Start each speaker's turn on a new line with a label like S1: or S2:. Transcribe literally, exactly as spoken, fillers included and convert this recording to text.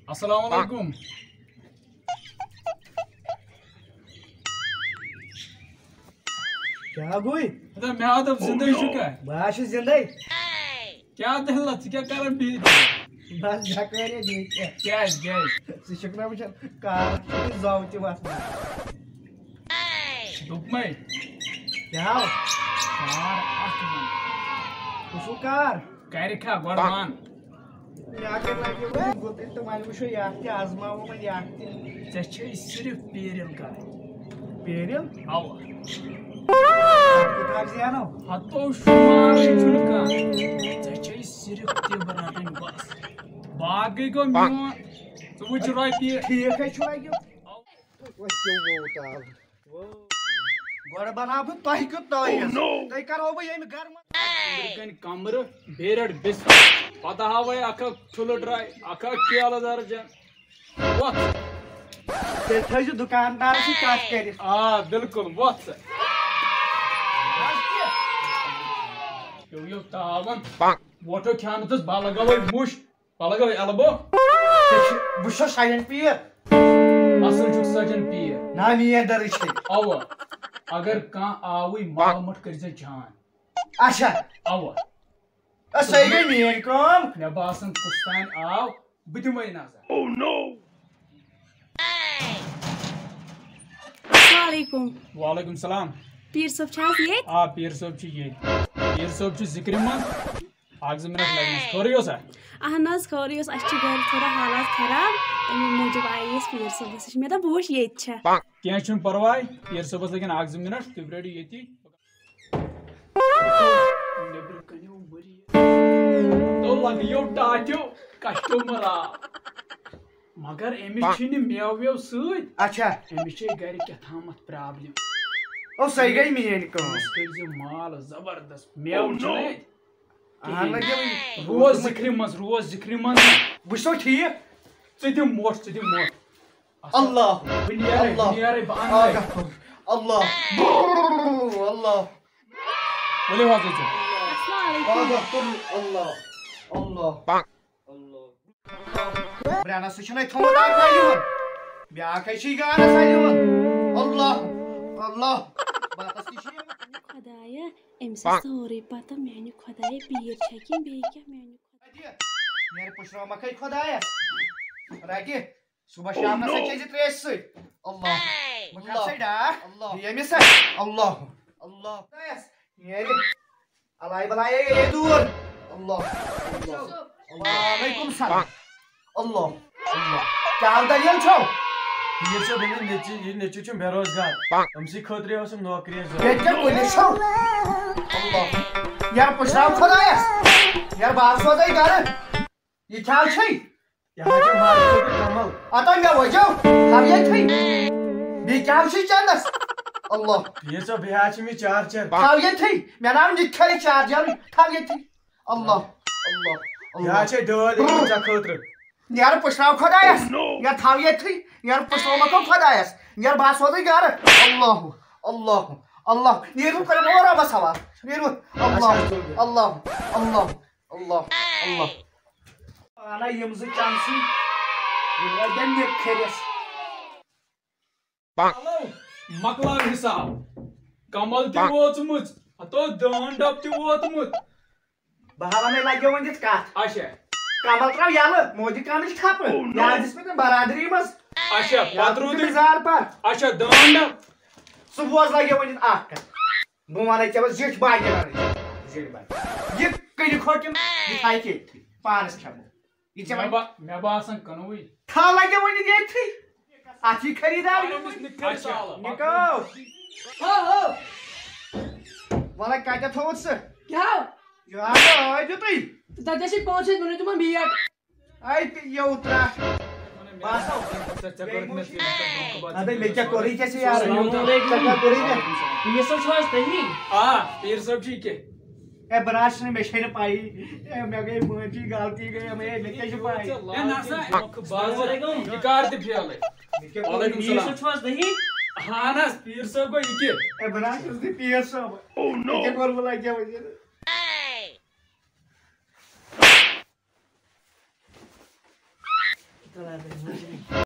S1: अस्सलाम वालेकुम।
S2: क्या गुई
S1: तो मैं आता जिंदगी शुक्र
S2: बाश जिंदगी
S1: क्या दहला क्या करन भी
S2: बस झकरे दी
S1: क्या क्या
S2: से शुक्र मुझे कार जावती वास
S1: दुप में
S2: क्या
S1: कार आखमन
S2: कुसु कार
S1: कार खा गोरमान
S2: या के लगे वो गोते तो मान मुझे या के आजमाओ में या
S1: ते छ सिर्फ पेरिल का
S2: पेरिल
S1: आओ
S2: किताब से आनो
S1: हतो शुमार चुनका ते छ सिर्फ ते बनाने बस बाकी को मियो तो वो चुराई पी
S2: ठीक है छुआ गयो वो क्यों वो ताल वो गोड़ बना बु तय को तय तय करो बु ये घर में
S1: कन कमर बेरड बिस पता हवे अख ठुल ड्राई अख केला दर्जन what
S2: ते थई जो दुकानदार से काट करे
S1: आ बिल्कुल what यो यो तावन वोटो खान तस बालगवे मुश बालगवे एल्बो
S2: बुशो साइलेंट पियर
S1: असल जुक सजन पिए
S2: ना निये दरिशे
S1: अव अगर का आवी माल मट कर जे जान
S2: अच्छा
S1: अव
S2: सही गई निये कम
S1: ने बासन कुस्तान आव बिदुमै नजर
S3: Oh no!
S4: अस्सलामुअलैकुम
S1: वालेकुम सलाम
S4: पीर साहब छास ये
S1: आ पीर साहब छी ये पीर साहब छी जिक्र मन आग मिनट लगनस खोरियो सा
S4: अहन हज खौरियस अस छ घर थोड़ा हालात खराब अमे मूजूब आयस पीर साहब से मे दप वुश ये छ
S1: क्या छुन परवाय पीर साहब लगन आग मिनट तु रेडी यति नेबर कन्यो मरी तो लगियो टाट्यो कस्टमर मगर एमिस छिन मेव वेव सद
S2: अच्छा
S1: एमिस छ घर के थामत प्रॉब्लम
S2: ओ सही गई निये कम
S1: इसके माल जबरदस्त मेव छ
S2: आ लगे
S1: रोज जिक्र मस रोज जिक्र मस
S2: बुशो ठीक
S1: चति मोट चति मोट
S2: अल्लाह
S1: बुनियारे बुनियारे बान
S2: अल्लाह अल्लाह
S1: बोले बात है
S4: अस्सलामुअलैकुम
S2: अल्लाह अल्लाह अल्लाह ब्राना सुचना थोड़ा खाइयो ब्या कैसी गाना खाइयो अल्लाह अल्लाह बात की
S4: खुदाया एम से सॉरी पता मैंने खुदाया पीर छ कि बे क्या मैंने
S2: मेरे पुछरा मकई खुदाया राके सुबह शाम ना सच्चे त्रेस अल्लाह अल्लाह सैडा अल्लाह ये मिस अल्लाह अल्लाह ये अलाई बलाई ये दूर अल्लाह वालेकुम सलाम अल्लाह अल्लाह क्या हाल दलियल छौ
S5: ये सब बने नेची ये नेची छ बेरोजगार हमसी खतरे हो सम नौकरी
S2: ये क्या कोई छौ अल्लाह यार पुछरा खुदाया यार बात सो दई कर ये ख्याल छै
S5: यहाँ के मार्केट कमल
S2: आता मैं वजो हम ये थी बे क्या छी चंदस अल्लाह
S5: ये सब बिहाच में चार चार
S2: हम ये थी मैं नाम निखरी चार्जर हम ये थी अल्लाह अल्लाह
S5: यहाँ छे डोल एक बच्चा खतरे
S2: यार पुछरा खुदाया यार थाम ये थी यार पुछरा मको खुदाया यार बात सो दई कर अल्लाह अल्लाह अल्लाह ये रू कर मोरा बस हवा ये रू अल्लाह अल्लाह अल्लाह अल्लाह अल्लाह आना यमज चांसी ये लगन ने खेरेस
S1: हेलो मकलार हिसाब कमल ति वोचमुत तो दांडप ति वोतमुत
S2: बहाने लागे वंदित का
S1: अच्छा
S2: कमल त्राव याल मोदी कामिल खाप यार जिसमें बरादरी मस
S1: अच्छा पत्रू ति
S2: जार पर
S1: अच्छा दांडप
S2: सुबह लागे वंदित आख बो माने के बस जेठ बाय के जेठ बाय ये कई खोटिम दिखाई के पारस खमो ये
S1: मैं बा मैं बासन कनोई
S2: था लागे वंदित ये थी आखी खरीदार
S1: अच्छा
S2: निको हो हो वाला काटा थोस
S6: क्या
S2: यार आई जो तई
S6: दादाशी पहुंचे मैंने तुम्हें बिया
S2: आई ये उतरा पासो अबे मैं क्या कोरी कैसे यार क्या कोरी ने
S6: ये सब छवास नहीं
S1: हां पीर सब ठीक है
S2: ए बनाश ने मेशे ने पाई ए मैं गई मुंजी गलती गई मैं लेके जो पाई
S1: ए नासा वालेकुम इकार दे फेले वालेकुम
S6: ये
S1: सलाम
S6: सब छवास नहीं
S1: हां ना पीर सब को इके
S2: ए बनाश उसने पीर सब
S3: Oh no!
S2: क्या कर बोला क्या वजह
S6: چلا